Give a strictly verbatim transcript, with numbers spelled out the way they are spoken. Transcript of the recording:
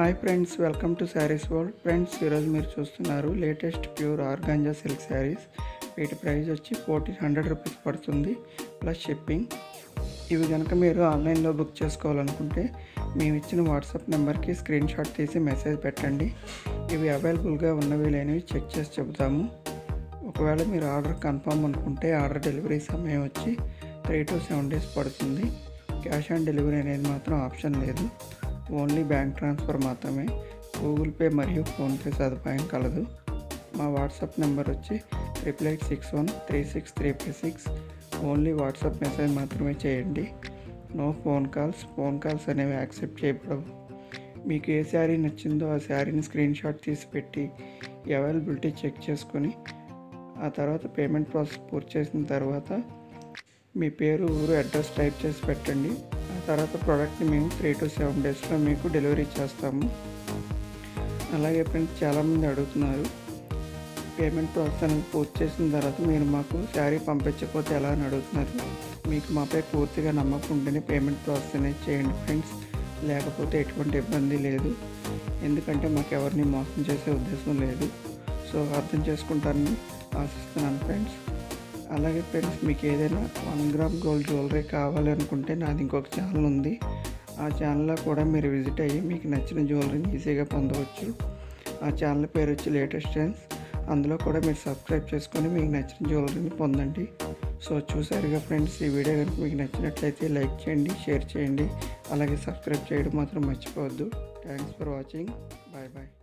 Hi friends, welcome to sarees world. Friends, ఈరోజు మీరు చూస్తున్నారు latest pure organza silk sarees. వీటి ప్రైస్ వచ్చి ఫోర్టీన్ హండ్రెడ్ రూపీస్ పడుతుంది ప్లస్ షిప్పింగ్. ఇవి కనుక మీరు ఆన్లైన్లో బుక్ చేసుకోవాలనుకుంటే మేము ఇచ్చిన వాట్సాప్ నెంబర్కి స్క్రీన్ షాట్ తీసి మెసేజ్ పెట్టండి. ఇవి అవైలబుల్గా ఉన్నవి లేనివి చెక్ చేసి చెబుతాము. ఒకవేళ మీరు ఆర్డర్ కన్ఫర్మ్ అనుకుంటే ఆర్డర్ డెలివరీ సమయం వచ్చి త్రీ టు సెవెన్ డేస్ పడుతుంది. క్యాష్ ఆన్ డెలివరీ అనేది మాత్రం ఆప్షన్ లేదు, ఓన్లీ బ్యాంక్ ట్రాన్స్ఫర్ మాత్రమే. గూగుల్ పే మరియు ఫోన్పే సదుపాయం కలదు. మా వాట్సాప్ నెంబర్ వచ్చి triple eight six one three six three five six. Only WhatsApp message మాత్రమే చేయండి. No phone calls. Phone calls అనేవి యాక్సెప్ట్ చేయబడవు. మీకు ఏ శారీ నచ్చిందో ఆ శారీని స్క్రీన్ షాట్ తీసి పెట్టి అవైలబిలిటీ చెక్ చేసుకొని ఆ తర్వాత పేమెంట్ ప్రాసెస్ పూర్తి చేసిన తర్వాత మీ పేరు, ఊరు, అడ్రస్ టైప్ చేసి పెట్టండి. ఆ తర్వాత ప్రోడక్ట్ని మేము త్రీ టు సెవెన్ డేస్లో మీకు డెలివరీ చేస్తాము. అలాగే ఫ్రెండ్స్, చాలామంది అడుగుతున్నారు పేమెంట్ ప్రాసెస్ అనేది పూర్తి చేసిన తర్వాత మీరు మాకు శారీ పంపించకపోతే ఎలా అని అడుగుతున్నారు. మీకు మాపై పూర్తిగా నమ్మకం ఉంటేనే పేమెంట్ ప్రాసెస్ అనేది చేయండి ఫ్రెండ్స్, లేకపోతే ఎటువంటి ఇబ్బంది లేదు. ఎందుకంటే మాకు ఎవరిని మోసం చేసే ఉద్దేశం లేదు. సో అర్థం చేసుకుంటారని ఆశిస్తున్నాను ఫ్రెండ్స్. అలాగే ఫ్రెండ్స్, మీకు ఏదైనా వన్ గ్రామ్ గోల్డ్ జ్యువెలరీ కావాలి అనుకుంటే నాది ఇంకొక ఛానల్ ఉంది. ఆ ఛానల్లో కూడా మీరు విజిట్ అయ్యి మీకు నచ్చిన జ్యువెలరీని ఈజీగా పొందవచ్చు. ఆ ఛానల్ పేరు వచ్చి లేటెస్ట్ ట్రెండ్స్. అందులో కూడా మీరు సబ్స్క్రైబ్ చేసుకొని మీకు నచ్చిన జ్యువెలరీని పొందండి. సో చూసారుగా ఫ్రెండ్స్, ఈ వీడియో కనుక మీకు నచ్చినట్లయితే లైక్ చేయండి, షేర్ చేయండి, అలాగే సబ్స్క్రైబ్ చేయడం మాత్రం మర్చిపోవద్దు. Thanks for watching. Bye bye.